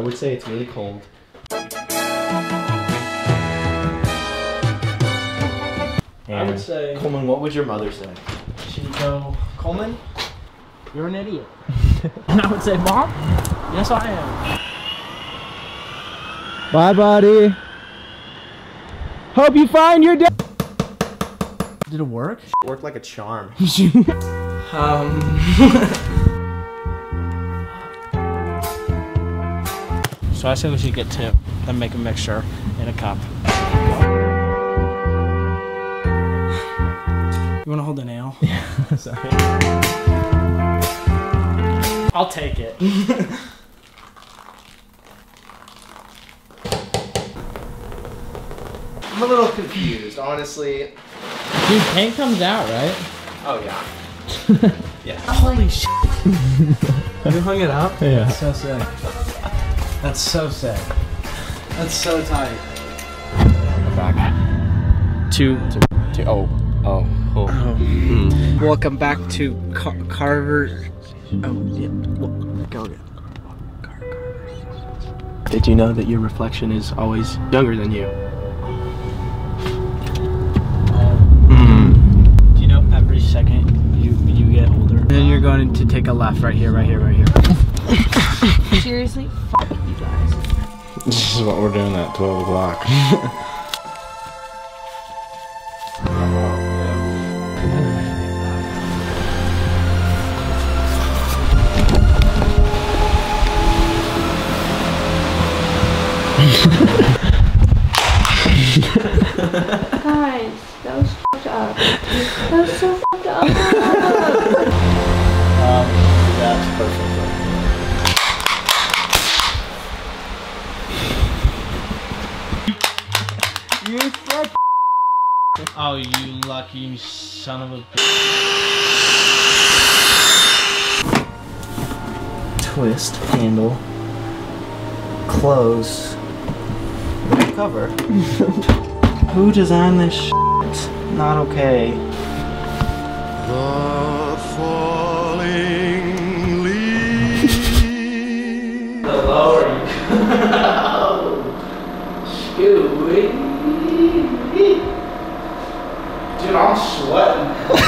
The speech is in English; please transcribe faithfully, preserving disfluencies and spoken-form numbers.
would say it's really cold. And I would say... Coleman, what would your mother say? She'd go, Coleman, you're an idiot. And I would say, Mom, yes I am. Bye, buddy. Hope you find your dad. Did it work? It worked like a charm. um... So I say we should get two, then make a mixture in a cup. You wanna hold the nail? Yeah, sorry. I'll take it. I'm a little confused, honestly. Dude, paint comes out, right? Oh, yeah. Yeah. Holy shit. Have you hung it up? Yeah. That's so sick. That's so sick. That's so tight. Back. Two. To, to, oh. Oh. Oh. Oh. Mm. Welcome back to Car Carver. Oh, yeah. Go again. Car Carver. Did you know that your reflection is always younger than you? Um, do you know every second you you get older? And then you're going to take a left right here, right here, right here. Seriously? Fuck you guys. This is what we're doing at twelve o'clock. Guys, that was fucked up. That was so fucked up. Um, that's perfect. You fuck. Oh, you lucky son of a bitch. Twist, handle, close, cover. Who designed this shit? Not okay. The falling leaves. The lower you Scooby. Dude, I'm sweating.